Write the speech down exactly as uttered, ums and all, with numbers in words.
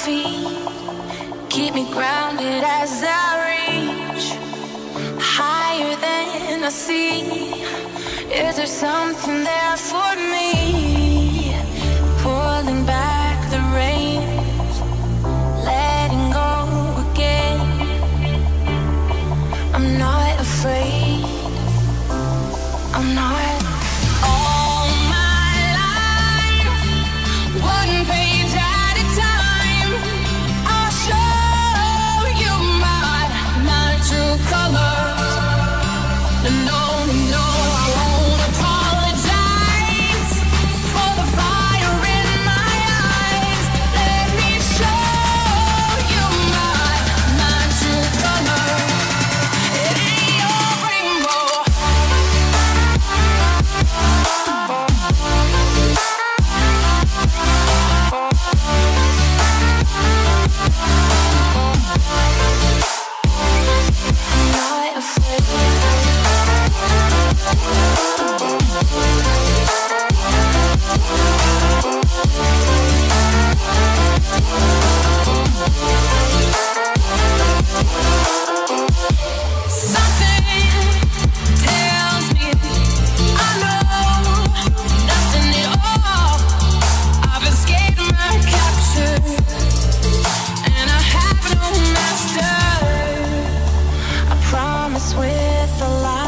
feet, keep me grounded as I reach higher than I see. Is there something there for me? Pulling back the reins, letting go again. I'm not afraid, I'm not. All my life, one page at a time, I'll show you my, my true colors. No, no, I won't apologize for the fire in my eyes. Let me show you my, my true colors. It ain't your rainbow. I'm not afraid. Something tells me I know nothing at all. I've escaped my capture, and I have no master. I promise with a lie.